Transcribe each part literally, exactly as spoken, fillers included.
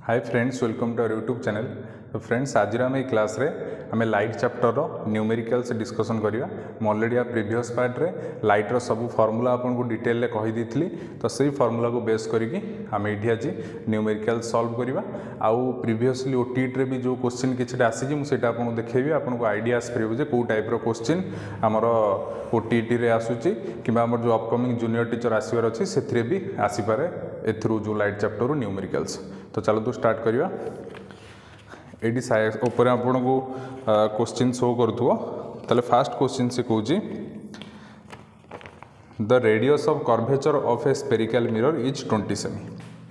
Hi friends, welcome to our YouTube channel. तो friends, आज आम ये क्लास रे आम लाइट चैप्टर न्यूमेरिकल्स डिस्कसन करिया। मैं ऑलरेडी आ प्रीवियस पार्ट रे लाइट रो सब फार्मूला आपन को डिटेल ले कहि देथिली। तो सही फार्मूला को बेस करिकि आम एठी आज न्यूमेरिकल्स सॉल्व करिवा। आउ प्रीवियसली ओटीटी रे भी जो क्वेश्चन किछटा आसी जे मु सेटा आपन को देखेबी, आपन को आईडिया आस परिबो जे को टाइप रो क्वेश्चन हमर ओटीटी रे आसुची किबा हमर जो अपकमिंग जूनियर टीचर आसीबार अछि सेथरे भी आसी पारे एथ्रू जो लाइट चैप्टर न्यूमेरिकल्स। तो चलो तो स्टार्ट करिया। एडी साइज ऊपर आपन को क्वेश्चन शो करथुओ। तले फर्स्ट क्वेश्चन से कहूची the radius of curvature of a spherical mirror is twenty cm.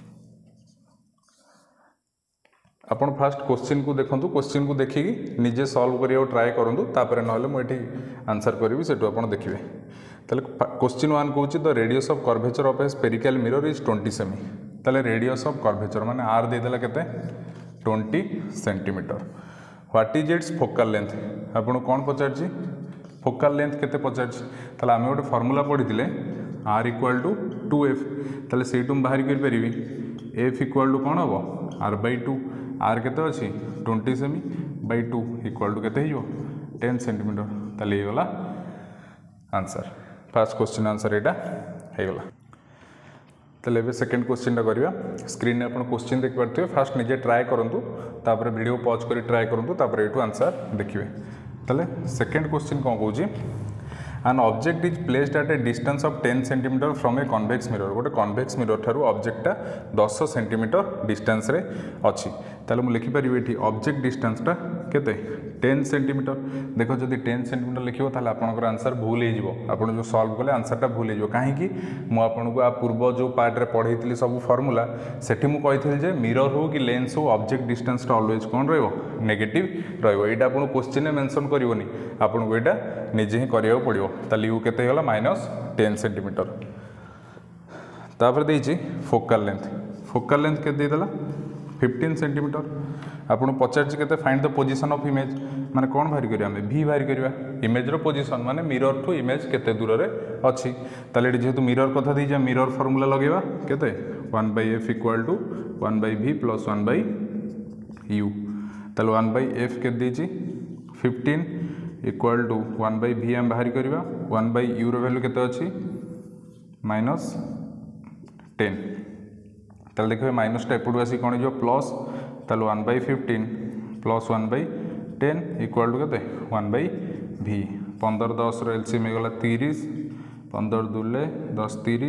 आपन फर्स्ट क्वेश्चन को देखंतु, क्वेश्चन को देखिकी निजे सॉल्व करिया ट्राई करंतु, तापर नहले मु एठी आंसर करबी सेटु आपन देखिबे। तले क्वेश्चन वन कहूची the radius of curvature of a spherical mirror is twenty cm. ताले रेडियस ऑफ कर्वेचर माने आर दे देला केते twenty centimetre. What is its focal length. आपन कोन पचारची फोकल लेंथ केते पचारची। ताले आमे गोटे फार्मूला पढिथिले R equal to two F. ताले सेटु बाहर कर परिबी एफ इक्वल टू कोन हबो आर बाय टू। आर केते अछि twenty cm by two equal to केते हियो टेन सेंटीमीटर। ताले ये वाला आंसर। फर्स्ट क्वेश्चन आंसर एटा हे गला। तो सेकेंड क्वेश्चन टा करिया। स्क्रीन में आपन क्वेश्चन देख पारथिबे। फास्ट निजे ट्राई करंतु, तापर वीडियो पॉज करी ट्राई करंतु, तापर एटू आंसर देखिबे। तले सेकेंड क्वेश्चन कोन कहूची an object is placed at a distance of ten centimetre from a convex mirror. गोटे कन्वेक्स मिरर ठारू ऑब्जेक्टटा दस सेंटीमीटर डिस्टेंस रे अछि। ताले मु लिखि परिबे एठी ऑब्जेक्ट डिस्टेंसटा केते टेन सेंटीमीटर। देखो जदि टेन सेंटीमीटर लिखिबो ताले आपनकर आंसर भूल हे जिवो। आपन जो सॉल्व कले आंसरटा भूल हे जिवो। काहे कि मु आपन को आ पूर्व जो पार्ट रे पढैतिली सब फार्मूला सेठी मु कहिथिल जे मिरर हो कि लेंस हो ऑब्जेक्ट डिस्टेंसटा ऑलवेज कोन रहइबो नेगेटिव रहइबो। एटा आपन क्वेश्चन में मेंशन करिवोनी, आपन को एटा निजे ही करियो पड़िबो। ताले यू केते होला माइनस टेन सेंटीमीटर। तापर देइची फोकल लेंथ। फोकल लेंथ केते देला फिफ्टीन सेंटीमीटर। आपन पचारची केते find the position of image माने कोन बाहर करिया हमें भी बाहर करिया इमेज रो पोजीशन माने मिरर टू इमेज केते दूर रे अछि। ताले जेहेतु मिरर कथा दी जा मिरर फार्मूला लगेबा केते one by F equal to one by V plus one by U. ताले वन बाय एफ के देची fifteen equal to one by V हम बाहर करिया वन बाय यू रो वैल्यू केते अछि माइनस टेन। ताले देखबे माइनस टा एपडू आसी कोन जो प्लस। ताले one by fifteen plus one by ten equal to केते वन बाय वी। पंदर दस एलसीएम गला तीस, पंदर दुले दस तीस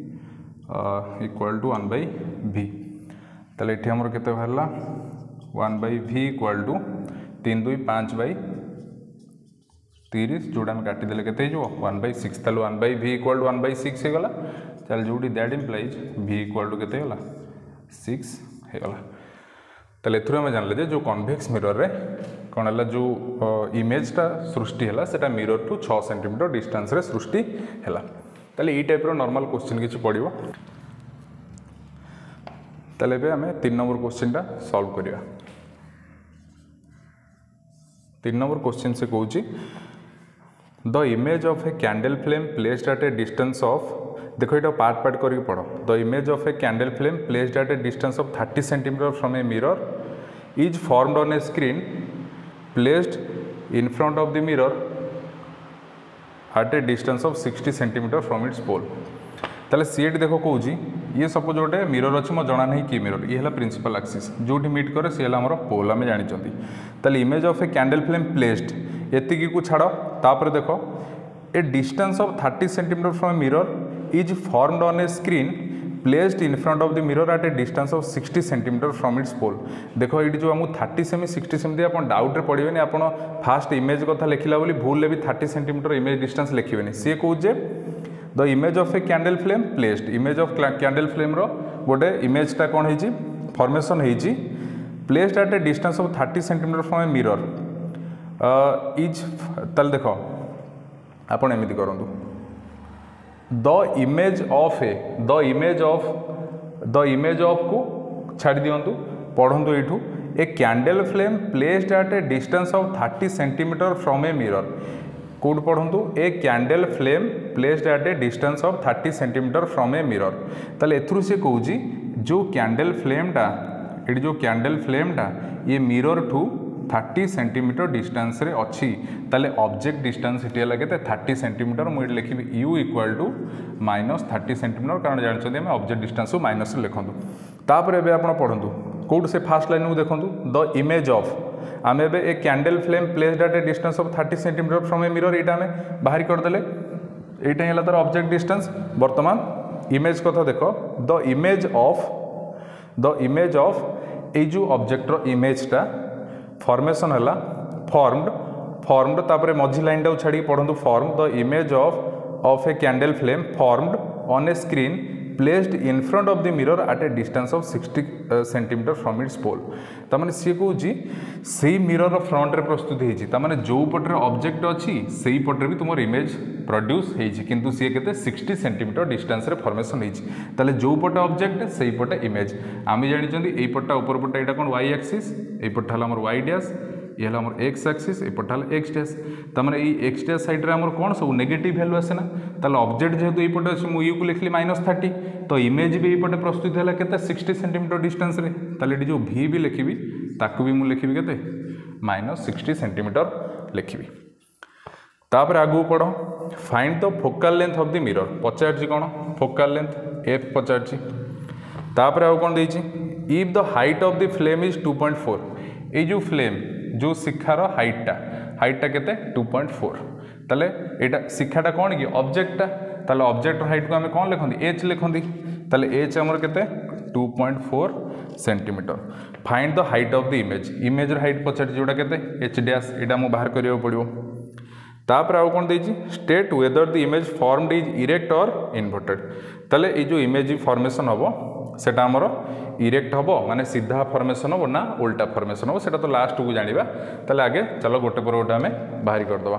equal to one by V. ताले एठी हमर केते भरला one by V equal to तीन दुई पाँच बाय तीस, जोड़ा हम काटी देले केते जो वन बाय सिक्स। ताले one by V equal to one by six हे गला। ताले जोडी that implies V equal to केते गला सिक्स हे गला। ताले एथुर हम जानले जे जो कन्वेक्स मिरर रे कोन हला जो इमेजटा सृष्टि हला सेटा मिरर टू छह सेंटीमीटर डिस्टेंस रे सृष्टि हला। ताले ई टाइप रो नॉर्मल क्वेश्चन किछि पडिबो। ताले बे हमें तीन नंबर क्वेश्चन टा सॉल्व करिया। तीन नंबर क्वेश्चन से कहूची the image of a candle flame placed at a distance of. देखो ये पार्ट पार्ट करके पढ़ो। The image of a candle flame placed at a distance of thirty centimetre from a mirror is formed on a screen placed in front of the mirror at a distance of sixty centimetre from its pole. ताले सीएट देखो कहूची ये suppose गोटे mirror अच्छे मो जना नहीं कि मिरर ये है प्रिंसिपल एक्सिस जो मीट करे सी है पोल आम जानी। ताले image of a candle flame placed एतिकी को छाड़। तापर देखो a distance of thirty centimetre from a mirror is formed on a screen placed in front of the mirror at a distance of sixty centimetre from its pole. देखो ये जो आमको thirty cm sixty cm आप doubt पड़े आप fast image कथा लिखला बोली भूल भी थर्टी सेंटीमीटर इमेज डिस्टेंस लिखे सी कहे the image of a candle flame placed. Image of candle flame रो गोटे इमेजटा कौन है फॉर्मेशन है placed at a distance of thirty centimetre from a mirror is. ताल देख आपन एमती करूँ the image of a the image of the image of को छाड़ दिंतु पढ़ु यू a candle flame placed at a distance of thirty centimetre from a mirror. कौट पढ़ु a candle flame placed at a distance of thirty centimetre from a mirror. ताले एथुरु से कहूँ जो कैंडल फ्लेमटा ये जो कैंडल फ्लेमटा ये मिरर ठू थर्टी सेंटीमीटर डिस्टेंस रे अच्छी ताले ऑब्जेक्ट डिस्टेंस ये लगे थर्टी सेंटीमीटर मुझे लिखी U equal to minus thirty centimetre कारण जानते आम ऑब्जेक्ट डिस्टेंस को माइनस लिखूँ तापर एवं आप पढ़ू कौट से फास्ट लाइन को देखूँ द इमेज ऑफ आम a a candle flame placed at a distance of thirty centimetre from a mirror यहाँ आम बाहर करदे यहाँ है तार ऑब्जेक्ट डिस्टेंस बर्तमान इमेज कथा देख the image of the image of ये जो ऑब्जेक्टर इमेजटा फॉर्मेशन है फॉर्मड फॉर्मड तापर मझी लाइन टाक छाड़ी पढ़ू form the image of of a candle flame formed on a screen placed in front of the mirror at a distance of sixty centimetre from its pole तमाने सी कौच से मिरर फ्रंट रे प्रस्तुत होती तमाने जो पटे ऑब्जेक्ट अच्छी से पटे भी तुम इमेज प्रोड्यूस होती सी के सिक्सटी सेंटीमीटर डिस्टेंस रे फॉर्मेशन होती जो पटे ऑब्जेक्ट से पटे इमेज आम जानते यही पटा ऊपर पटा यहाँ कौन वाई एक्सिस ये पटा है वाई डैश ये है आमर एक्स एक्सिस एपटा है एक्स डैश तमाने ये एक्स डैश सैड्रे आमर कौन सब नेगेटिव वैल्यू आसे ना ताले ऑब्जेक्ट जेहेतु ये पटे अच्छे मुझे यू को लिखली माइनस थर्टी तो इमेज भी ये प्रस्तुत है के सिक्सटी सेंटीमीटर डिस्टेंस रे ताले जो भी भी लिखी ताकू भी मुझे लिखी के माइनस सिक्सटी सेंटीमीटर लिखी तापर आगू पढ़ find the focal length of the mirror पचार कौन फोकल लेंथ एफ पचार तापर आउ कौन देछि if the height of the flame is two point four ये जो फ्लेम जो शिखार हाइटा हाइटा के टू पॉइंट फोर ताले एटा शिखाटा कौन कि ऑब्जेक्टा ताले ऑब्जेक्ट हाइट को आम कौन लिखती एच लिखती ताले एच आमर के two point four centimetre find the height of the image image height पचार जोड़ा के एच डैश यहाँ मुझे बाहर करा पड़ो तापर आउ कौन देछि state whether the image formed is erect और इनवर्टेड ताले ये जो इमेज फॉर्मेशन हम सेटा आमर इरेक्ट हम माने सीधा फॉर्मेशन हम ना उल्टा फॉर्मेशन हम सेटा तो लास्ट को जानिबा ताले आगे चलो गोटे पर गोटे आम बाहर करदवा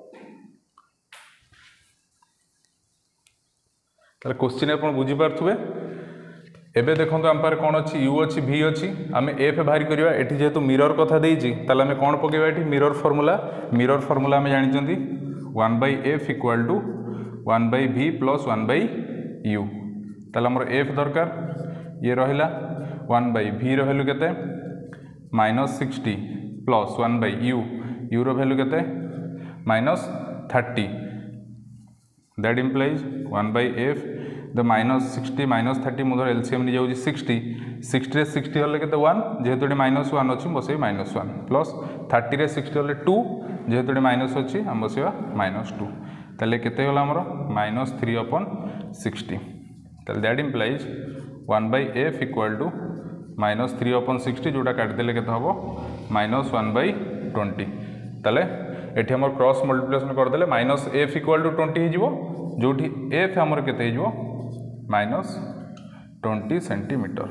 ताले क्वेश्चन आप बुझी पार्थुबे एबे देखो आम पारे कौन अच्छी यू अच्छी भी अच्छी आम एफ बाहर करवा एटी जेहेतु मिरर कथा देइछि ताले आम कौन पकेबा एटी मिरर फॉर्मूला मिरर फॉर्मूला आम जानते one by F equal to one by भी प्लस वन बाई यू ताले आमर एफ दरकार ये रहिला वन बाई भी रैल्यू के minus sixty plus one by you U value के minus thirty that implies one by F the minus sixty minus thirty मुझे LCM नहीं जाऊँगी सिक्सटी सिक्सटी सिक्सटी हेल्ले के वन जेहेतु ये माइनस वन अच्छी बसई माइनस वन प्लस थर्टी रे सिक्सटी हेल्ले टू जेहेतु ये माइनस अच्छी आम बसवा माइनस टू ताले केते गला आमर माइनस थ्री अपन सिक्सटी ताले that implies one by F equal to minus three upon sixty जोटा काटिदेले केते हम माइनस वन बाई ट्वेंटी ताले एठी हमर क्रॉस मल्टीप्लिकेशन करदेले minus F equal to twenty हो जो एफ आमर केते हो माइनस ट्वेंटी सेंटीमीटर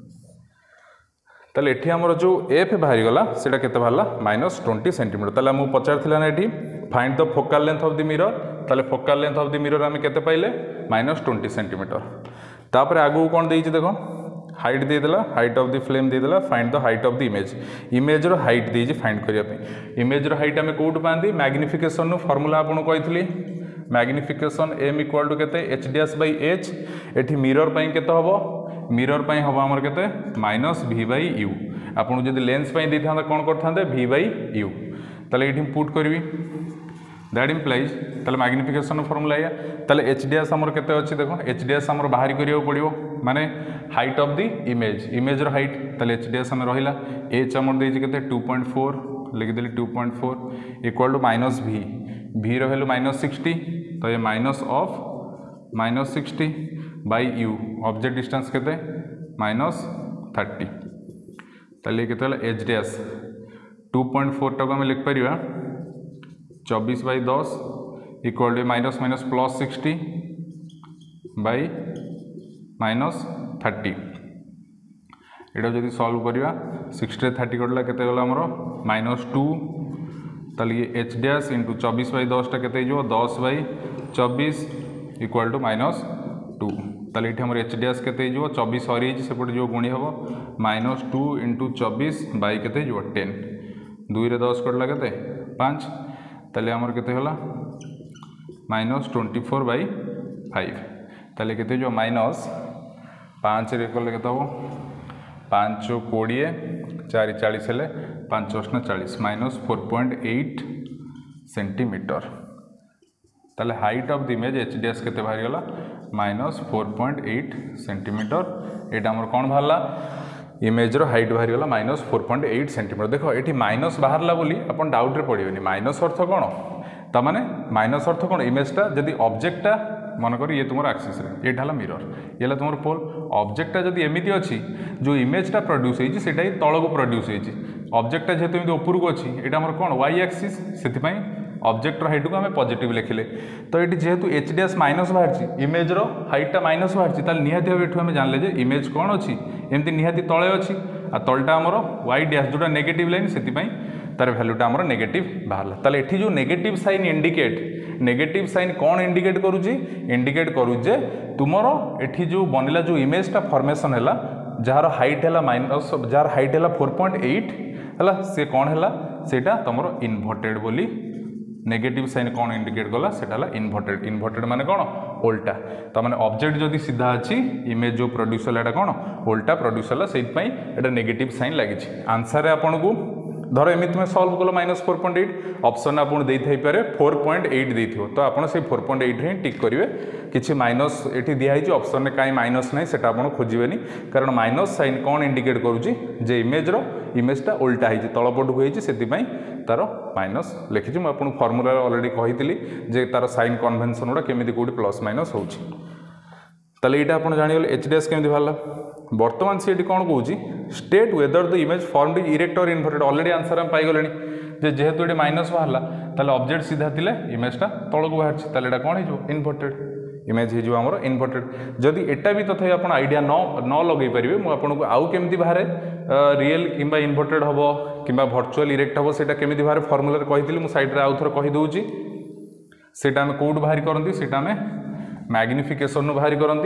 ताले एठी हमर जो एफ बाहरी गला सेटा केते बाहरला माइनस ट्वेंटी सेंटीमीटर ताले हमु पचारथिला ना एठी find the focal length of the mirror ताले focal length of the mirror आमे केते पाइले माइनस ट्वेंटी सेंटीमीटर तापर आगु कौन देइछि देखो हाइट देदेला हाइट ऑफ द फ्लेम देदेला find the height of the image image रो हाइट देइछि फाइंड करिया पे इमेज रो हाइट आमे कोउट पांदी मैग्निफिकेशन नो फार्मूला आपन कहितली मैग्निफिकेशन एम इक्वल टू केते एच डैश बाई एच एठी मिरर पई केते हबो मिरर पई हबो हमर केते माइनस भी बाई यू आपन जदि लेंस पई देथांदा कोन करथांदे भी बाई यू ताले एठी पुट करबी दैट इम्प्लाइज ताले मैग्निफिकेशन फॉर्मूला या ताले एच डैश हमर केते अछि देखो एच डैश हमर बाहर करियो पड़ियो माने height of the image image रो हाइट ताले एच डैश हमर रहिला एच हमर देछि केते टू पॉइंट फोर लिख देली two point four equal to minus v v रो वैल्यू माइनस सिक्सटी तो ये minus of minus sixty by u object distance केते माइनस थर्टी ताले केते होला h dash two point four टाको हम लिख परिबा चौबीस बाई दस equal to minus minus plus sixty by minus thirty एटा जदि सॉल्व करिया सिक्सटी थर्टी कटला केते गला हमरो माइनस टू ताले ये एच डैश इंटू चौबीस बाई दसटा केते जो दस बाई चौबीस इक्वल टू माइनस टू ताले ये हमर एच डैश केते जो चौबीस सरी सेपटे जो गुणी हम माइनस टू इंटू चौबीस बाई केते जो टेन दुई रे दस कटला केते पाँच ताले हमर केते होला minus twenty four by five ताले केते जो माइनस पाँच रे कले केते हो पाँच कोड़े चार चालीस हेले पाँच अष्ट चालीस minus four point eight centimetre ताले height of the image h d s केते बाहरी गला minus four point eight centimetre एटा हमर कोन बाहरला इमेज रो हाइट बाहरी गला minus four point eight centimetre देखो एठी माइनस बाहरला बोली अपन डाउट रे पड़ियोनी माइनस अर्थ कोन ता माने माइनस अर्थ कोन इमेजटा जदी ऑब्जेक्टटा मन कर ये तुम एक्सिस रे ये ढाला मिरर ये तुम पोल ऑब्जेक्टटा जदी एमिति अछि जो इमेजटा प्रोड्यूस होई सेटा ही तळको प्रोड्यूस होई ऑब्जेक्टटा जेतु एमिति ऊपर को अछि एटा हमर कोन वाई एक्सिस सेति पई ऑब्जेक्टर हाइट को आम पॉजिटिव लिखिले तो ये जेहेतु एच डी एस माइनस बाहर इमेज रो हाइटा माइनस बाहर निहाती भाव एठू आम जानले जे इमेज कौन अच्छी एमती निहाती तले अच्छी आ तलटा आमर वाई डैश जोटा नेगेटिव लाइन से तार भैल्यूटा आमर नेगेटिव बाहरला ताले एठी जो negative sign indicate negative sign कौन इंडिकेट करूची इंडिकेट करूचे तुमर एठी जो बनला जो इमेजटा फॉर्मेशन है जार हाइट है माइनस जार हाइट है फोर पॉइंट एट है सी कौन है सेटा तुम इनवर्टेड बोली नेगेटिव साइन कौन इंडिकेट गला सेटा इनवर्टेड इनवर्टेड माने कौन उल्टा तो माने ऑब्जेक्ट जदि सीधा अच्छी इमेज जो प्रोड्यूस है कौन उल्टा प्रोड्यूस है से नेगेटिव साइन लगी आंसर आपन को धर एमती में सल्व कल minus four point eight option आपको दे पारे फोर पॉइंट एट दे तो आप फोर पॉइंट एट ही टिक करेंगे किसी माइनस ये दिखाई ऑप्शन में कहीं माइनस ना से खोजेनि कारण माइनस साइन कौन इंडिकेट करुच्ची जे इमेज रो इमेजटा उल्टा है तलपटू होती तार माइनस लिखी मुझे फर्मुला ऑलरेडी कही जे तार साइन कन्वेंशन गुड़ा केमी कौटी प्लस माइनस हो ताले यहाँ आप जानीगले एच डी एस केमी बाहर बर्तमान सी कौन कौन state whether the image form erect और इनवर्टेड ऑलरेडी आंसर हम पाइगले जेहेतु ये माइनस बाहरला ताले ऑब्जेक्ट सीधा थिले इमेजटा तलक बाहर ताले कौन हो इनवर्टेड इमेज हो आमर इनवर्टेड जदि एटा भी तथा आप आइडिया न न लगे पारे मुझे आउ केमती बाहर रियल किंबा इनवर्टेड हम कि भर्चुआल इरेक्ट हम से केमी बाहर फर्मुला कही मुझे सैड्रे आउ थे कहीदे से कौट बाहर करती से मैग्निफिकेशन बाहर करती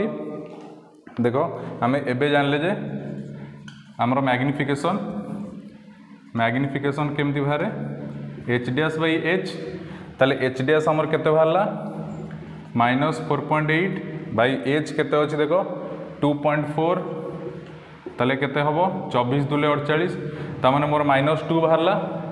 देख आम एबे जानले जे आमर मैग्निफिकेशन मैग्निफिकेशन केमती बाहर h d s by h ताले एच डी एस आमर केते बाहरला minus four point eight by h केते अच्छे देख टू पॉइंट फोर ताले केते हम चौबीस दुले अड़चाश ताने मोर माइनस टू बाहरला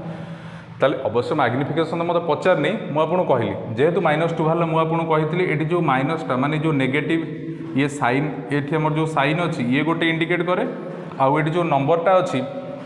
ताले अवश्य मैग्निफिकेशन तो मतलब पचार नहीं मुझे कहली जेहेतु माइनस टू बाहर मुझे कही ये जो माइनसटा माने जो नेगेटिव ये साइन ये आमर जो साइन अच्छी ये गोटे इंडिकेट करे आउ ये जो नंबरटा अच्छी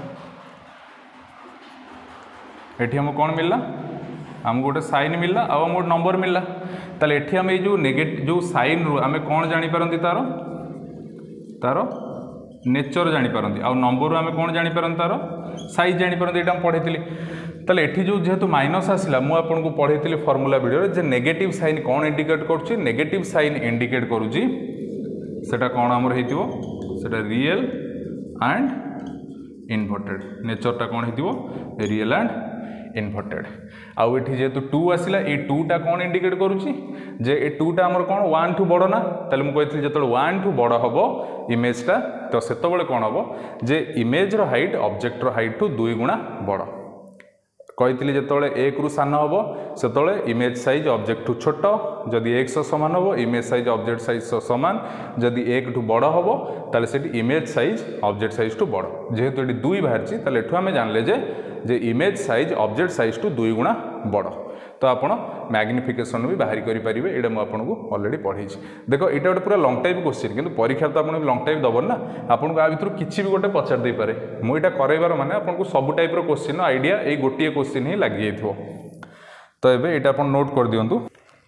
ये आम कौन मिलला आम गोटे साइन मिलला आउ आम गोटे नंबर मिलला ताले एठी आम ये जो नेगेटिव जो साइन रू आम कौन जानीपारती तार तार नेचर जानीपारती आउ नंबर आम कौन जानीपारती तार साइज जानीपारती ये पढ़ी ताले एठी जो जेहेतु माइनस आसला मुझे आपको पढ़ी फर्मुला वीडियो जे नेगेटिव साइन कौन इंडिकेट करुच्ची नेगेटिव साइन इंडिकेट करुच्ची सेटा कौन आमर होइतिबो सेटा रियल एंड इनवर्टेड नेचरटा कौन होइतिबो रियल एंड इनवर्टेड आउ एठी जेहेतु टू आसला ये टूटा कौन इंडिकेट करुच्ची जे ए टूटा आमर कौन वन टू बड़ ना ताले मु कहितली जेतले वन टू बड़ हबो इमेजटा तो सेतबेले कौन हबो जे इमेज रो हाइट ऑब्जेक्ट रो हाइट टू दुई गुणा बड़ कही जो एक रु सान हम से इमेज साइज ऑब्जेक्ट टू छोट जदि एक समान हम इमेज साइज ऑब्जेक्ट साइज समान जदि एक टू बड़ हम ताले से इमेज साइज ऑब्जेक्ट साइज टू बड़ जेहेतु ये दुई बाहर एठू आम जानले जे जे इमेज साइज ऑब्जेक्ट साइज टू दुई गुणा बड़ तो आपण मैग्निफिकेशन भी बाहर करेंगे ये मुझे ऑलरेडी पढ़ी देखो यहाँ गोटे पूरा लंग टाइप क्वेश्चन किंतु परीक्षा तो आप लंग टाइप दबन ना आपको आ भर किसी भी गोटे पचार दे पारे मुझे करार माने आपको सब टाइप क्वेश्चन आइडिया ये गोटे क्वेश्चन ही लगी तो ये यहाँ आप नोट कर दिंतु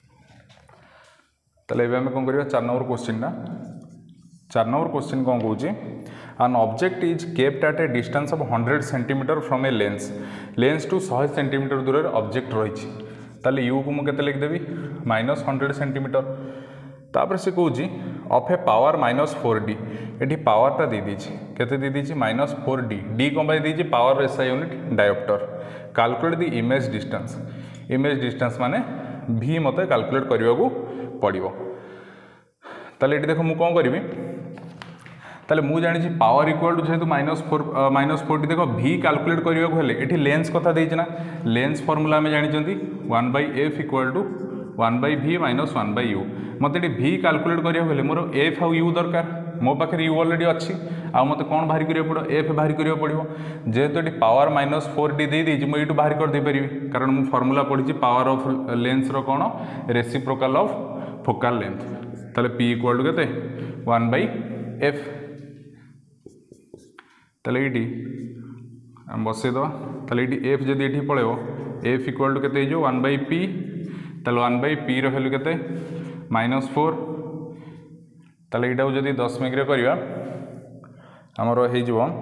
ताले आम कौन कर चार नंबर क्वेश्चन ना चार नंबर क्वेश्चन कौन कौन an object is kept at a distance of one hundred centimeter from a lens lens to one hundred centimeter दूर ऑब्जेक्ट रही ताले u को मुझे लिखदेवी माइनस हंड्रेड सेंटीमीटर तापर से कौन of a power minus four D ये पावरटा दे दीजिए केते दे दीजिए माइनस फोर डी डी कौन पाई दीजिए power SI unit dioptre calculate the image distance image distance माने v मते कैलकुलेट करने को पड़ो ताले ये देखो मुझे कौन करी ताले मु जानी पावर इक्वल टू जेहेतु माइनस फोर माइनस फोर देखो v कैलकुलेट करने को हेले एठी लेंस कथा देइछ ना लेंस फॉर्मूला आम जानी one by f equal to one by v minus one by u मत v कैलकुलेट करने को हेले मोर एफ आउ u दरकार मो पाखे u ऑलरेडी अच्छी आ मते कौन बाहर करियो पड़ो एफ बाहर करियो पड़िबो जेहेतु एटी पावर माइनस फोर डी दे दी मुझे बाहर कर दे परिबी कारण मु फार्मूला पढ़ी पावर ऑफ लेंस रो कौन रेसिप्रोकाल ऑफ फोकल लेंथ ताले पी इक्वल टू केते वन बाई एफ ताले ये आम बसईद ताले ये एफ जदि ये पड़ेब एफ इक्वल टू केते वन बाई पी ताले वन बाई पी रैल्यू केते माइनस फोर ताले यहाँ जदि दशमिक करवा आमर हो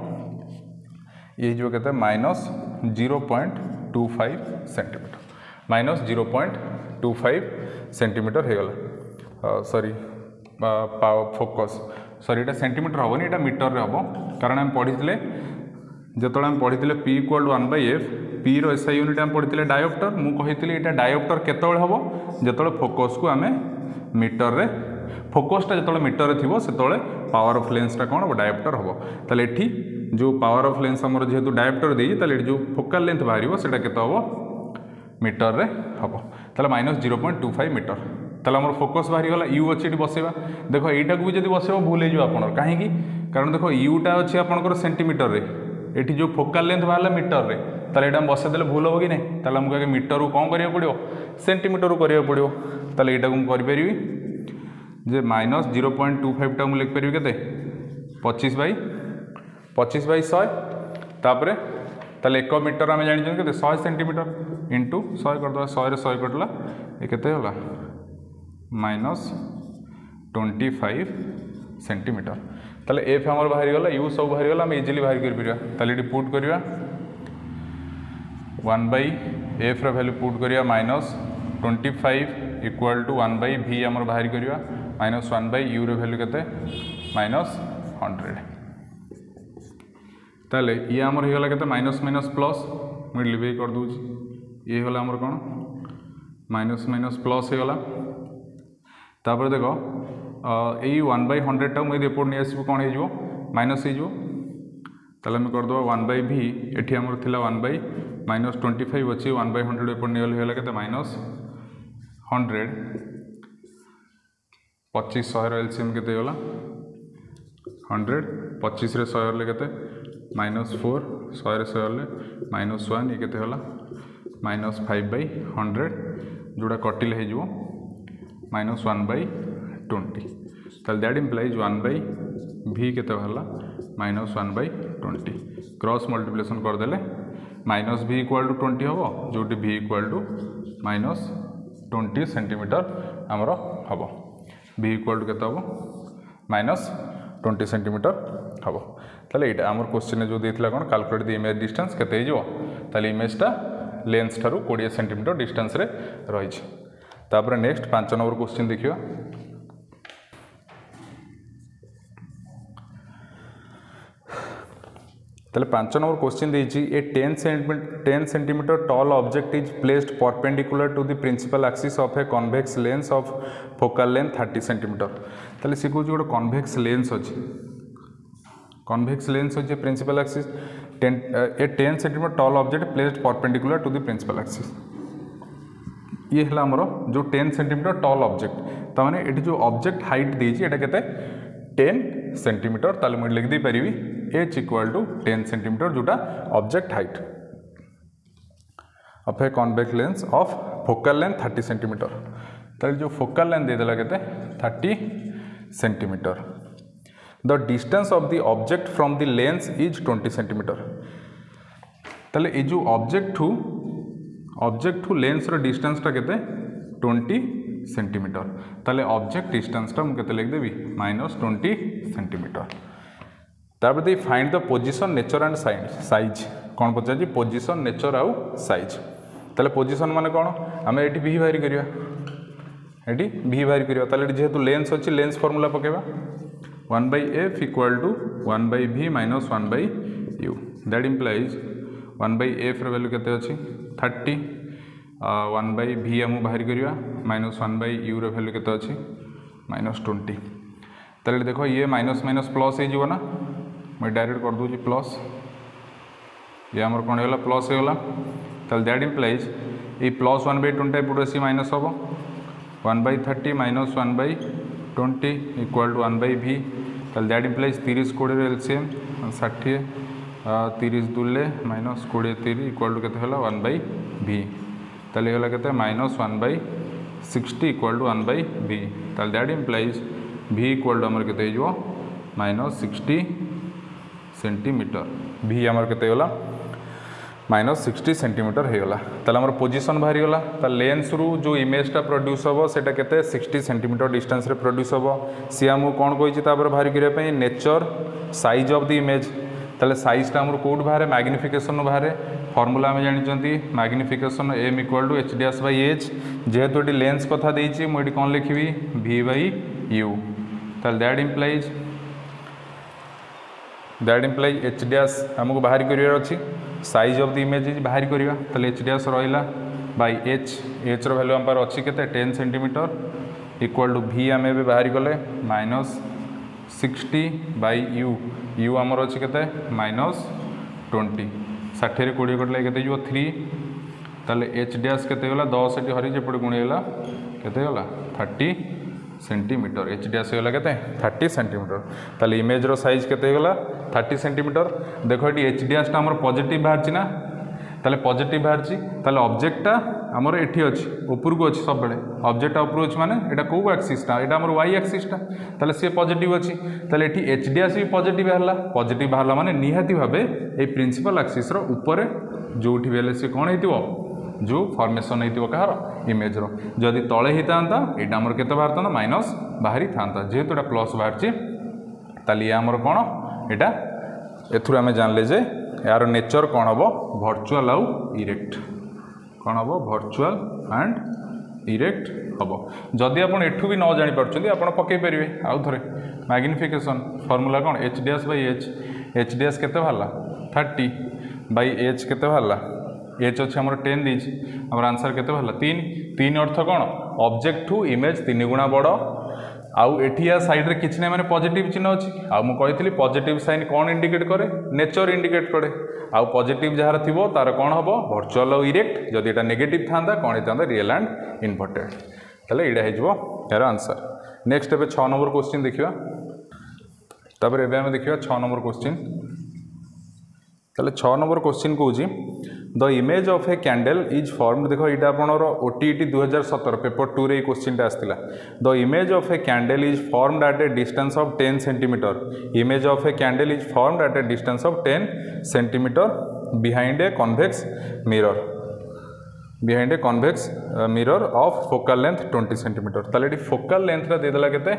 ये minus zero point two five centimetre minus zero point two five centimetre होगला सॉरी फोकस सॉरी ये सेंटीमीटर हेनी ये मीटर रे हम कारण आम पढ़ी जो आम पढ़ी P equal one by f P रो एसआई यूनिट आम पढ़ी डायोप्टर मुझे यहाँ डायोप्टर केत हम जो फोकस को आम मीटर रे फोकसटा जो मीटर थी से पावर ऑफ लेंसटा कौन डायोप्टर हम ताले एठी जो पावर ऑफ लेंस आमर जेहेतु डायोप्टर देई ताले जो फोकल लेंथ बाहर से हम मीटर रे हम ताले minus zero point two five metre ताले आमर फोकस बाहरी गला यू अच्छी बसैबा देख यहीटा भी जब बसैब भूल हो आप कहीं कारण देख यूटा अच्छी आपंकर सेंटीमीटर रे एठी जो फोकल लेंथ बाहर मीटर रे ताले एटा बसैदेले भूल हो कि नहीं ताले आमको आगे मीटर कौन करिया पड़ो सेंटीमीटर करिया पड़ो ताले एटा को करि जे minus zero point two five टा मुझे लिखिपारि के पच्चीस बै पच्चीस बै शहे तापर ताले एक मीटर आम जानी के शहे सेंटीमीटर इंटू शहे करदे शहे शहे कटला ये केते होला माइनस ट्वेंटी फाइव सेंटीमीटर ताले एफ आमर बाहरी गला यू सब बाहरी गला आम इजिली बाहर कर परिया ताले ये पुट करिया वन बाई एफ रो वैल्यू पुट करिया minus twenty five equal to one by v आमर बाहर करिया माइनस वन बाई यू रो वैल्यू केते माइनस हंड्रेड ताले ये आमर हो गला केते माइनस माइनस प्लस मुझे लिवे कर दूची ये होला आमर कौन माइनस माइनस प्लस हो गला तापर देखो यही वन बाई हंड्रेड टा मुझे एपट नहीं आसब कौन हो माइनस हो ताले करदे वन बाई भी एटी आमर थिला one by minus twenty five अच्छी वन बाई हंड्रेड एपट नहीं गला के माइनस हंड्रेड पच्चीस शहे एलसीएम के गला हंड्रेड पच्चीस रे शहे के माइनस फोर शहे शहे माइनस वन ये के माइनस फाइव बै हंड्रेड जोड़ा कटिले हो माइनस वन बै ट्वेंटी ताल that implies one by v के minus one by twenty cross multiplication करदे minus v equal to twenty हम जो v equal to minus twenty centimetre आमर हम भी इक्वाल टू के माइनस ट्वेंटी सेंटीमीटर हम ताले ये आमर क्वेश्चन जो देता कौन कैलकुलेट द इमेज डिस्टेंस केते हो ताले इमेजटा लेंस ठारू बीस सेंटीमीटर डिस्टेंस रे रही तापर नेक्स्ट पांच नंबर क्वेश्चन देखियो ताले पांच नंबर क्वेश्चन देछि a ten centimetre ten centimetre tall object is placed perpendicular to the principal axis of a convex lens of focal length thirty centimetre ताले से कहूँ गोटे कन्वेक्स लेंस अच्छी कन्वेक्स लेंस अच्छे principal axis ten a ten centimetre tall object placed perpendicular to the principal axis ये है आमर जो टेन सेंटीमीटर टॉल ऑब्जेक्ट ताने ये जो ऑब्जेक्ट हाइट देछि एटा केते टेन सेंटीमीटर ताले मुझे लिख दी पारि h equal to ten centimetre जोटा object height of a convex lens of focal length thirty centimetre ताले जो फोकल लेंथ देदेला केते thirty centimetre the distance of the object from the lens is twenty centimetre ताले ये जो object to object to lens रो डिस्टेंसटा केते ट्वेंटी सेंटीमीटर ताले ऑब्जेक्ट डिस्टेंसटा मु केते लिख देबी माइनस ट्वेंटी सेंटीमीटर तापर दे find the position nature and size कौन पचार पोजीशन नेचर आउ साइज ताले पोजीशन माने कौन आम ये भी बाहरी करवा ये भी बाहरी करवा ताले जेहेतु लेंस अच्छी लेंस फॉर्मूला पकेबा one by f equal to one by v minus one by u that implies one by f value केते अच्छी थर्टी वन बाई भी आम बाहरी करवा minus one by u value केते अच्छी माइनस ट्वेंटी ताले देखो ये माइनस माइनस प्लस हो ना मैं डायरेक्ट कर दूँ प्लस ये आमर कौन होगा प्लस होगा ताले दैट इम्प्लाइज ये प्लस वन बाई ट्वेंटी एपट आसी माइनस हम one by thirty minus one by twenty equal to one by v ताले दैट इम्प्लाइज तीस कोड़े एलसीएम षाठी तीस दुले माइनस कोड़े तीस इक्वाल टू केते होला वन बाई भी ताले होला केते minus one by sixty equal to one by v ताले that implies v equal to आमर केते हो माइनस सिक्सटी सेंटीमीटर भी आमर केते होला माइनस सिक्सटी सेंटीमीटर होगा ताले आमर पोजिशन बाहरी गला ता लेंस रु जो इमेजटा प्रोड्यूस हम सेटा केते सिक्सटी सेंटीमीटर डिस्टेंस रे प्रोड्यूस हम सी आमको कौन कही बाहर करने nature size of the image ताले साइजटा आमर कौट बाहर मैग्निफिकेशन बाहर फॉर्मूला आम जानते magnification m equal to h d s by h जेहेतु ये लेंस कथा देछि मुझे कौन लिखी भी बाई यू ताले that implies that implies h d s आमको बाहर करार अच्छी साइज ऑफ द इमेज बाहर करवा ताले एच डी एस रहा बाई एच एच रो वैल्यू आम अच्छी के टेन सेंटीमीटर इक्वाल टू भी आम ए बाहर गले minus sixty by you u आमर अच्छी के माइनस ट्वेंटी षाठी कोड़े कटले के थ्री ताले एच डी एस के दस ये हरी एपटे गुणीगला के thirty centimetre h d s होगा के थर्टी सेंटीमीटर ताले इमेज रो साइज के थर्टी सेंटीमीटर देख ये एच डी एस आमर पॉजिटिव बाहर ना ताले पॉजिटिव बाहर ताले ऑब्जेक्टटा आमर एठी अछि ऊपर को अछि सब बेले ऑब्जेक्टटा ऊपर अछि माने एटा को एक्सिसटा एटा आमर वाई एक्सिसटा ताले से पॉजिटिव अछि ताले एठी एच डी एस भी पॉजिटिव बाहरला पॉजिटिव बाहरला माने निहाती भाबे ए प्रिंसिपल एक्सिस रो ऊपर जोठी बेले से कोन हेतिबो जो फॉर्मेशन होती कहार इमेज रो जदि तले ही था यहाँ आमर के बाहर था माइनस बाहरी था जेहेतु एटा प्लस बाहर ताली ये आमर कौन यहाँ एथुर आम जानले जे यार नेचर कौन हम भर्चुआल आउ इरेक्ट कौन हम भर्चुआल एंड इरेक्ट हम जदि आप एठू भी न जापर आप पकई पारे आउ थे मैग्निफिकेशन फॉर्मूला कौन h d s by h h d s के बाहर थर्टी बाई एच के बाहर एच अच्छे आम टेन देछि आमर आंसर के बाहर तीन तीन अर्थ कौन ऑब्जेक्ट टू इमेज तीन गुणा बड़ आउ एठी साइड रे किछि नै माने पॉजिटिव चिन्ह अछि आउ मु कहितली पॉजिटिव साइन कौन इंडिकेट करे नेचर इंडिकेट करे आउ पॉजिटिव जहार थिबो तार कौन हबो भर्चुअल और इरेक्ट जदि एटा नेगेटिव थांदा कौन हेतांदा रियल एंड इनवर्टेड तले एडा हे जबो यार आंसर नेक्स्ट एबे छह नंबर क्वेश्चन देखिबा तापर एबे हम देखिबा छह नंबर क्वेश्चन ताले छह नंबर क्वेश्चन कहूँ the image of a candle is formed देखो ये आपनर ओटीईटी दुई हजार सतर पेपर टू रे क्वेश्चन आसला the image of a candle is formed at a distance of ten centimetre image of a candle is formed at a distance of ten centimetre behind a convex mirror behind a convex mirror of focal length twenty centimetre ताले focal length देदेला केते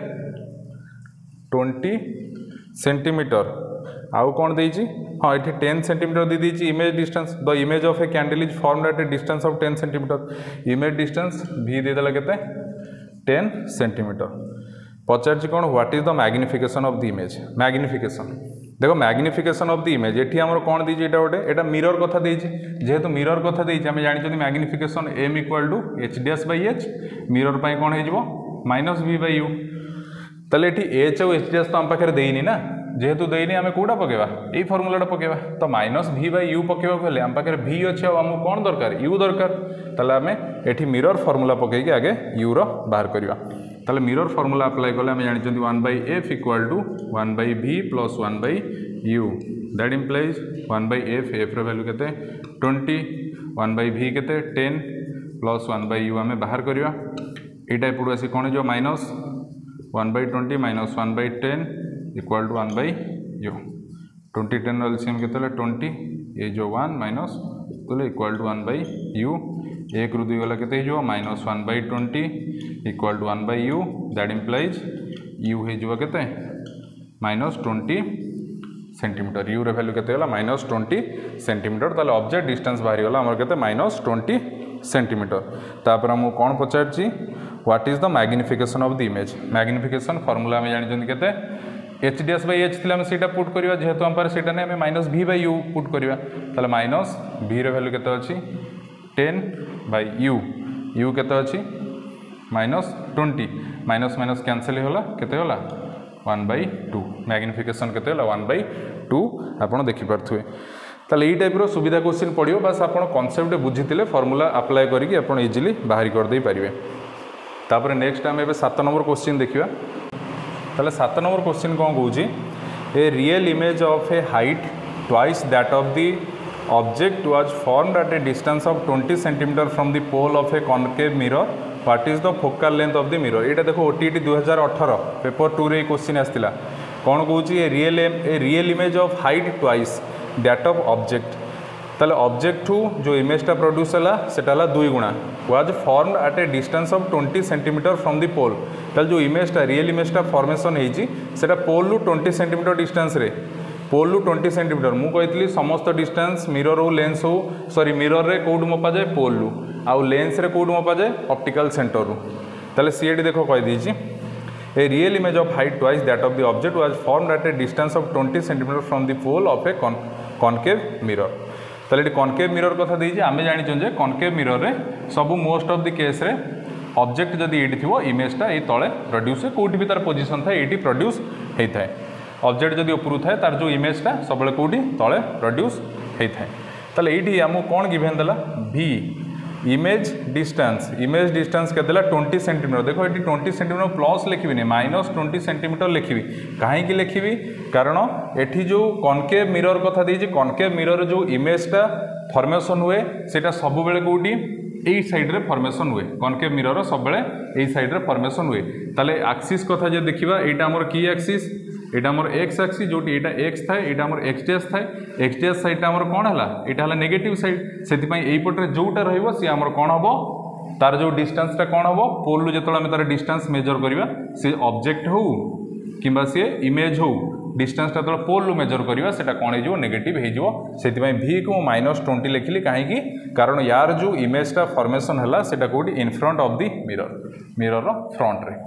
twenty centimetre आउ कौन देइछि हाँ ये ten centimetre दे दीजिए image distance the image of a candle is formed at a distance of ten centimetre image distance भी देदेला केते टेन सेंटीमीटर पचार कौन what is the magnification of the image magnification देखो मैग्निफिकेशन ऑफ द इमेज ये आम कौन दीजिए एटा गोटे एटा मिरर कथा देइछि जेहेतु मिरर कथा देइछि आम जानि magnification M equal to h d s by h mirror पाई कौन हो माइनस भी बाई यू ताले एच और एच डी एस तो आम पाखे देनी ना जेहेतु देनी आम कौटा पकेबा यही फर्मूलाटा पकेबा तो माइनस भी बाई यू पकेबा आम पाखे भी अच्छे आमको कौन दरकार यू दरकार ताले आम एठी मिरर फर्मूला पकईकि आगे यू रो बाहर करवा ताले मिरर फर्मूला अप्लाई कले आम जानते one by F equal to one by भी plus one by u that implies one by f f रो वैल्यू केते ट्वेंटी वन बाई भी केते ten plus one by u आम बाहर करवा यहाँ एपटू आसी कौन हो minus one by twenty minus one by ten equal to one by u twenty ten LCM के ट्वेंटी ये जो one minus two equal to one by you एक रु दुई गला के minus one by twenty equal to one by u that implies u हो के माइनस ट्वेंटी सेंटीमीटर यू रे वैल्यू के माइनस ट्वेंटी सेंटीमीटर ताले ऑब्जेक्ट डिस्टेंस बाहरी गला आमर के माइनस ट्वेंटी सेंटीमीटर तापर आमको कौन पचार what is the magnification of the image magnification formula आम जानते केते h d s by h थी से पुट करवा जेहेतु आम से आम minus v by you put करवा ताले माइनस भी वैल्यू केते अच्छी टेन बाई यू यू केते अच्छी minus twenty minus minus cancel होला केते होला वन बाई टू मैग्निफिकेशन केते होला वन बाई टू आपड़ देखिपे ताले ये टाइप सुविधा क्वेश्चन पड़ो बस आप कॉन्सेप्ट बुझी फॉर्मूला अप्लाई करके आप इजिली बाहर करदे पारे तापर नेक्स्ट आम ए सात नंबर क्वेश्चन देखा ताले सात नंबर क्वेश्चन कौन कौच a real image of a height twice that of the object was formed at a distance of twenty centimetre from the pole of a concave mirror what is the focal length of the mirror. ये देखो ओटीटी दुई हजार अठर paper to रे question आसाला कौन कौच a real a real image of height twice that of object ताले ऑब्जेक्ट टू जो इमेजटा प्रोड्यूस है सेटा दुई गुणा was formed at a distance of twenty centimetre from the pole ताले जो इमेजटा रियल इमेजटा फॉर्मेशन होती सेटा पोल रु ट्वेंटी सेंटीमीटर डिस्टेंस रे पोल रु ट्वेंटी सेंटीमीटर मु कही समस्त डिस्टेंस मिरर हो लेंस हो सॉरी मिरर रे कौट मपा जाए पोल रु आउ लेंस रे कौट मपा जाए ऑप्टिकल सेंटर रु ताले सीएडी देखो कही दीजिए a real image of height twice that of the object was formed at a distance of twenty centimetre from the pole of a concave mirror. ताले ये कॉनकेव मिरर कथा दीजिए आम जानी कॉनकेव मिरर रे सब मोस्ट ऑफ द केस रे object जदि ये थी इमेजटा ये तले प्रोड्यूस कौटी भी तार पोजिशन थाए ये प्रोड्यूस होता है ऑब्जेक्ट जदि उपरू थाए तार जो इमेजटा सब कौटी तले प्रोड्यूस होता है। ताले ये आमको कौन गिभेन देला भी इमेज डिस्टेंस इमेज डिस्टेंस के देला ट्वेंटी सेंटीमीटर देखो ये ट्वेंटी सेंटीमीटर प्लस लिखी माइनस ट्वेंटी सेंटीमीटर लिखी कहीं लिखी कारण एठी जो कॉनकेव मिरर कथा दीजिए कॉनकेव मिरर जो इमेजटा फॉर्मेशन हुए सेटा सब बेले कौटी यही साइड रे फॉर्मेशन हुए कॉनकेव मिरर सब बेले यही साइड रे फॉर्मेशन हुए। ताले एक्सिस कथा जे देखिबा एटा हमर की एक्सिस एटा हमर एक्स एक्सिस जोटी एटा एक्स थाए एटा हमर एक्स डैश थाए एक्स डैश साइड हमर कोन हला एटा हला नेगेटिव साइड सेति पई एई पटरे जोटा रहइबो से हमर कोन हबो तार जो डिस्टेंस टा कोन हबो पोल रु जेतला हम तार डिस्टेंस मेजर करिबा से ऑब्जेक्ट हो किबा से इमेज हो डिस्टेंस टा तो पोल रु मेजर करिबा सेटा कोन हे जो नेगेटिव हे जो सेति पई v को माइनस ट्वेंटी लिखिली काहे की कारण यार जो इमेज टा फॉर्मेशन हला सेटा कोडी in front of the mirror mirror रो फ्रंट रे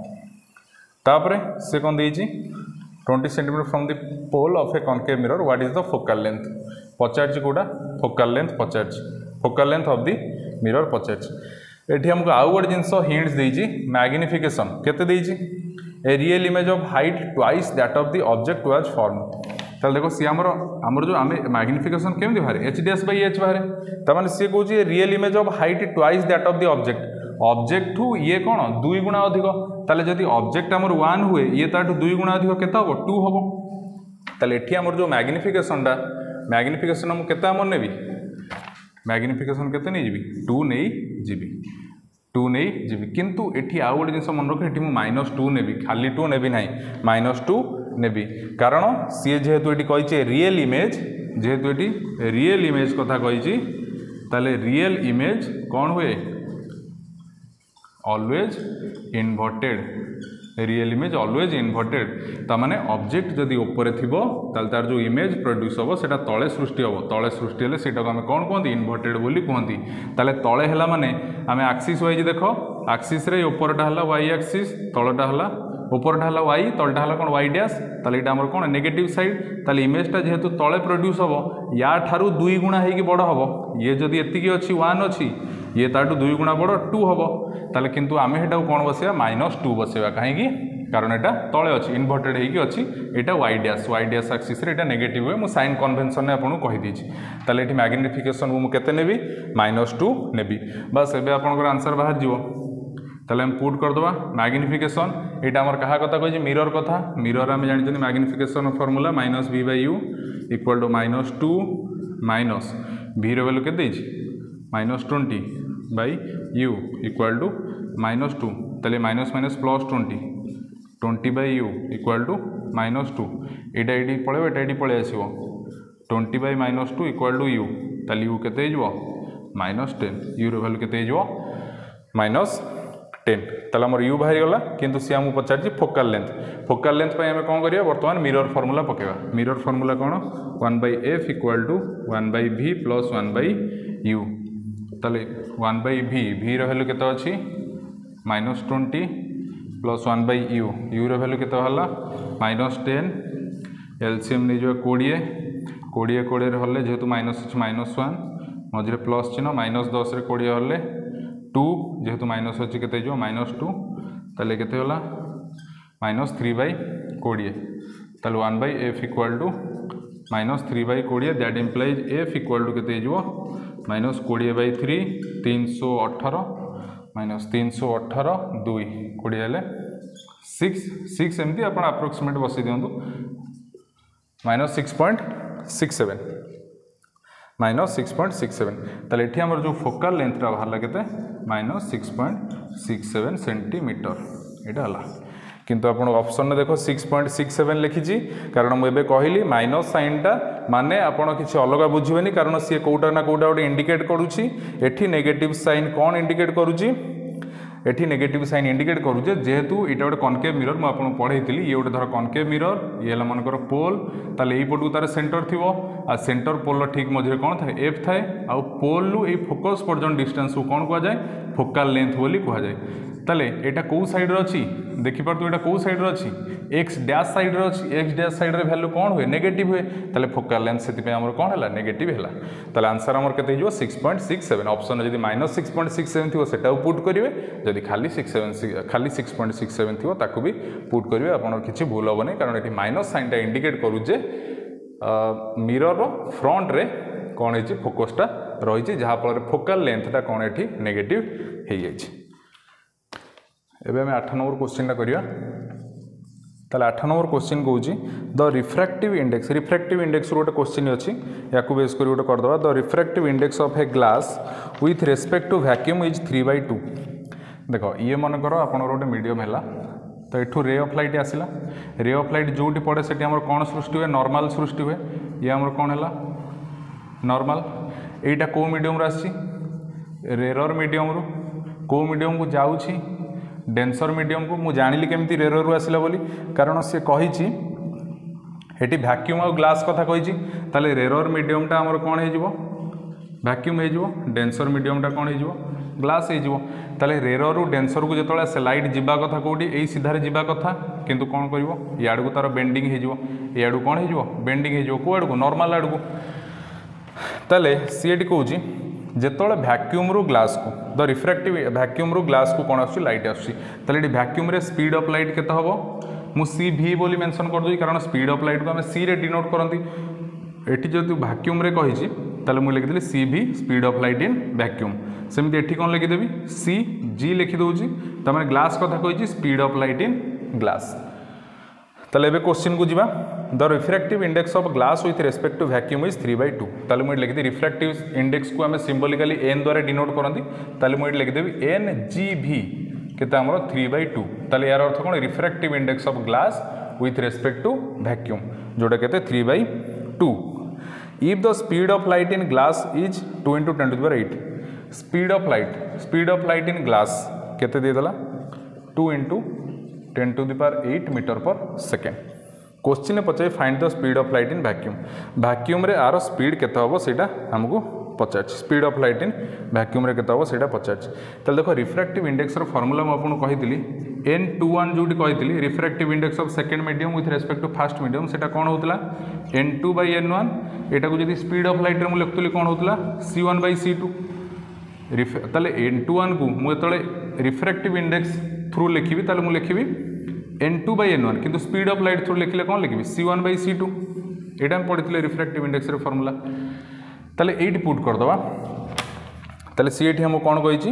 तापरे से कोन देजी twenty centimetre from the pole of a concave mirror what is the focal length पचार कौटा फोकल लेंथ पचार focal length of the mirror पचार एठी हमको आउ गोटे जिनस हिंट्स देजी मैग्निफिकेशन केते देजी a real image of height twice that of the object was formed ताले देखो सी हमर हमर जो आमे मैग्निफिकेशन केमि बाहर h d s by h बाहर त माने सी कहूची real image of height twice that of the object object टू ये कौन दुई गुणा अधिक ताले जदि ऑब्जेक्ट हमर वन हुए ये ताठू दुई गुणा अधिक केते हबो टू हबो ताले एठी हमर जो मैग्निफिकेशन टा मैग्निफिकेशन हम केते हमर नेबी मैग्निफिकेशन केते नै जिबी टू नै जिबी टू नै जिबी किंतु एठी आ गोटे जिनस मन रख एठी मु माइनस टू नेबी खाली टू नेबी नाही माइनस टू नेबी कारण सी जेहेतु एठी कहिचे रियल इमेज जेहेतु एठी रियल इमेज कथा कहिची ताले रियल इमेज कौन हुए always inverted real image always inverted तामाने ऑब्जेक्ट जदि ऊपर थिबो ताल तार जो इमेज प्रोड्यूस होबो सेटा तळे सृष्टि होबो तळे सृष्टि हेले सेटा को हम कोन कोंती इनवर्टेड बोली कोंती ताले तळे हला माने आमे एक्सिस वाइज देखो एक्सिस रे ऊपरटा हला वाई एक्सिस तळटा हला ऊपरटा हला वाई तळटा हला कोन वाई डैश ताले एटा हमर कोन नेगेटिव साइड ताले इमेजटा जेहेतु तळे प्रोड्यूस होबो या ठारू दुई गुणा हेकी बड़ होबो ये जदि एतिकी अछि वन अछि ये ताठू दुई गुणा बड़ टू होबो ताले किंतु आमे हेटा कोन बसेबा माइनस टू बसेबा काहेकि कारण एटा तळे अछि इनवर्टेड हेकी अछि एटा y dash y dash axis रे एटा नेगेटिव हुए मु साइन कन्वेंशन ने आपन कहि दिछि ताले एठी मैग्निफिकेशन मु केते नेबी माइनस टू नेबी बस एबे आपनकर आंसर बाहर जिवो ताले हम पुट कर दबा मैग्निफिकेशन एटा हमर कहा कथा कहि मिरर कथा मिरर हम जानि जनि magnification formula minus v by u equal to minus two minus v रो वैल्यू केते दैछि minus twenty by u equal to minus two ताले minus minus plus twenty twenty by u equal to minus two एटा एटी पळेबो एटा एटी पळे आसीबो twenty by minus two equal to u ताले u केते हिजबो माइनस टेन u रो वैल्यू केते हिजबो माइनस टेन ताले हमर u बाहरी गला किंतु सी हमु पचारछि फोकल लेंथ फोकल लेंथ पय हमें कोन करिया वर्तमान मिरर फार्मूला पकेबा मिरर फार्मूला कोन one by f equal to one by v plus one by u ताले वन बाय v v रो वैल्यू केते अछि minus twenty plus one by u u row value केते हला माइनस टेन एलसीएम नै जो twenty twenty twenty रे हले जेहेतु माइनस अछि माइनस वन मझरे प्लस चिन्ह माइनस दस रे ट्वेंटी हले टू जेहेतु माइनस अच्छी के माइनस टू ताले केते होला माइनस थ्री बै कोड़े ताले one by f equal to minus three by कोड़े that implies f equal to केते हो माइनस कोड़े बै थ्री तीन सौ अठर माइनस तीन सौ अठर दुई कोड़े हेले सिक्स सिक्स एमती आप अप्रोक्सीमेट बसई दिंतु minus six point six seven minus six point six seven ताले एठी हमर जो फोकल लेंथटा बाहरला केते minus six point six seven centimetre एटा हला किंतु आपण ऑप्शन ने देखो सिक्स पॉइंट सिक्स सेवेन लिखी कारण मुझे कहली माइनस साइनटा माने आपण किसी अलग बुझेनि कारण सी कोटा ना कोटा गोटे इंडिकेट करुच्ची एठी नेगेटिव साइन कौन इंडिकेट करुच्ची एठी नेगेटिव साइन इंडिकेट करुचे जेहेतु ये गोटे कनकेव मिरर मुझे आपको पढ़ाई ये गोटे धर कनकेव मिरर ये मनकर पोल ताले यही पटू तार सेंटर थी आ सेंटर पोल ठीक मझे कौन था एफ थाए आ पोल रु ये फोकस पर्यटन डिस्टेंस को कौन कहुए फोकाल लेंथ बोली कहुए ताले एटा कौ साइड रे अछि देखि पार तू एटा कौ साइड रे अछि एक्स डैश साइड रे अछि एक्स डैश साइड रे वैल्यू कोन होय नेगेटिव होय ताले फोकल लेंथ सेति पे हमर कोन हला नेगेटिव हला ताले आंसर हमर केते हिजो six point six seven option रे जदी minus six point six seven थिवो सेटा पुट करिवे जदी खाली सिक्स सेवेन खाली सिक्स पॉइंट सिक्स सेवेन थिवो ताकू भी पुट करिवे आपन किछि भूल होबनी कारण एठी माइनस साइन टा इंडिकेट करू जे मिरर रो फ्रंट रे कोन हेछि फोकसटा रहिछि जहा फल रे फोकल लेंथ ता कोन एठी नेगेटिव हे जाइछि एबे हम आठ नंबर क्वेश्चन टा करिया ताले आठ नंबर क्वेश्चन कहूँ the refractive index refractive index गोटे क्वेश्चन अच्छी या बेस कर गोटे करदे the refractive index of a glass with respect to vacuum is three by two देख ये मनकर आप गोटे मीडियम है तो यू रे ऑफ लाइट आसला रे ऑफ लाइट जो पड़े से कौन सृष्टि हुए नॉर्मल सृष्टि हुए ये आम कौन है नॉर्मल यहीटा कौ मीडियम आसी रेरर मीडियम रू कौ मीडियम को जाऊँगी डेंसर मीडियम को मुझे जानिली केमती रेरर आसला बोली कारण सी कही एटी वैक्यूम और ग्लास कथा कही ताले रेरर मीडियमटा आमर कौन हो वैक्यूम हो डेंसर मीडियमटा कौन हो ग्लास हो ताले रेरर रु डेंसर को जो से लाइट जावा कथा कौटी यही सीधार जावा कथा किंतु कौन कर याड़ू तार बेंडिंग हो कौन हो बेंडिंग हो कौ आड़ू नॉर्मल आड़ू ताले सी कहूँ जेतोले वैक्यूम रु ग्लास को द रिफ्रैक्टिव वैक्यूम रु ग्लास को कौन आसुची लाइट आसुची ताले एटी वैक्यूम रे स्पीड ऑफ लाइट केते हबो मु सी भी बोली मेंशन कर दोई कारण स्पीड ऑफ लाइट को हम सी रे डिनोट करंती एटी जदि वैक्यूम रे कहिची ताले मु लिखि देली सी भी speed of light in vacuum सेमति एठी कोन लिखि देबी सी जी लिखि दोउची त माने ग्लास कथा कहिची speed of light in glass ताले एबे क्वेश्चन को जीवा the refractive index of glass with respect to vacuum is three by two ताले मुझे लिखी रिफ्रैक्टिव इंडेक्स को आम सिंबलिकली एन द्वारा डिनोट करती ताले मुझे लिखिदेवी एन जी भी केते हमर थ्री बाई टू ताले यार अर्थ कौन refractive index of glass with respect to vacuum जोटा केते three by two if the speed of light in glass is two into ten to the power eight speed of light speed of light in glass केते देदेला two into ten to the power eight metre per second question पचार find the speed of light in vacuum vacuum रे आर speed केते हबो सेटा हमको पचार speed of light in vacuum रे केते हबो सेटा पचार ताले देखो रिफ्रैक्टिव इंडेक्स रो फार्मूला म आपन कहितली एन टू वन जोटी कहितली refractive index of second medium with respect to first medium सेटा कोन होतला n two by n one एटा को जदी स्पीड ऑफ लाइट रे मु लिखतली कोन होतला c one by c two ताले एन टू वन को मु तळे रिफ्रैक्टिव इंडेक्स थ्रू लिखिबी ताले मु लिखिबी n two by n one किंतु स्पीड ऑफ लाइट थ्रू लिखिले कौन लिखी c one by c two यहाँ पढ़ी रिफ्रैक्टिव इंडेक्स रे फॉर्मूला ताले एट पुट करदवा ताले सी एटी हम कौन कही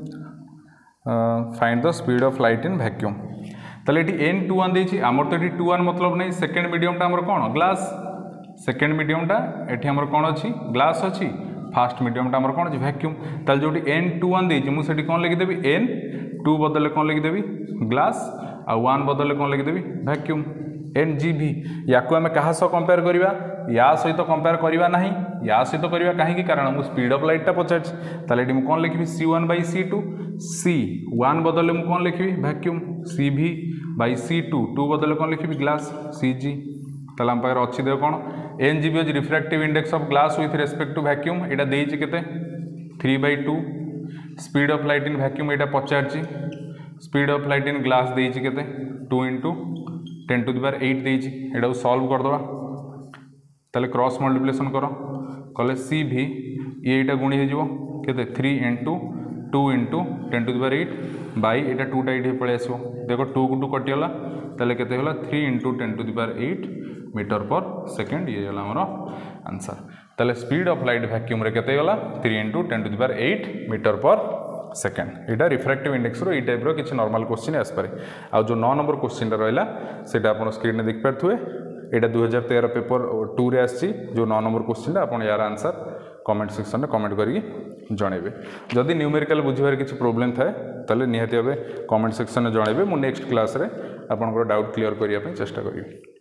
find the speed of light in vacuum ताले एटी एन टू वन देछि आमर तो एटी टू वन मतलब नहीं सेकेंड मीडियमटा आमर कौन ग्लास सेकेंड मीडियमटा एटी आमर कौन अच्छी ग्लास अच्छी फास्ट मीडियमटा आमर कौन अच्छी वैक्यूम ताले जोटी एन टू वन देछि मु सेठी कौन लिखिदेवी एन टू बदले कौन लिखिदेवी ग्लास आ वन बदले कौन लिखिदेवी वैक्यूम एन जी भी या आम क्या कंपेयर करवा या सहित कंपेयर करवा ना या सहित करवा कहीं कारण मुझे स्पीड ऑफ लाइटा पचारे मुझे कौन लिखी c one by c two c one बदले मुझे कौन लिखी वैक्यूम सी भी बै सी टू टू बदले कौन लिखी ग्लास सी जी ताले आम पाखे अच्छी देव कौन एन जी भी अच्छी refractive index of glass with respect to vacuum यहाँ देती केते three by two speed of light in vacuum यहाँ पचार speed of light in glass देती केते two into ten to the power eight देती यहाँ सॉल्व करदे ताले क्रॉस मल्टीप्लिकेशन कर कले सी भी ये गुणी हो केते three into two into ten to the power eight by यहाँ टूटा ये पलि आस देख टू को टू कटिगला ताले केते होला three into ten to the power eight metre per second ये आमर आंसर ताले स्पीड ऑफ लाइट वैक्यूम रे केते गला three into ten to the power eight metre per second यहाँ रिफ्रैक्टिव इंडेक्स रो टाइप रो किसी नॉर्मल क्वेश्चन आसपे आ जो नौ नंबर क्वेश्चन रहा से स्क्रीन में देखिपे यहाँ दुई हजार तेरह पेपर टू रे आसी जो नौ नंबर क्वेश्चन आप यार आंसर कमेंट सेक्शन में कमेंट करके जनइबे जदि न्यूमेरिकल बुझे किसी प्रोब्लेम थाए ताले निहाती भावे कमेंट सेक्शन में जनइबे मु नेक्स्ट क्लास रे आपनकर डाउट क्लियर करने चेष्टा करी।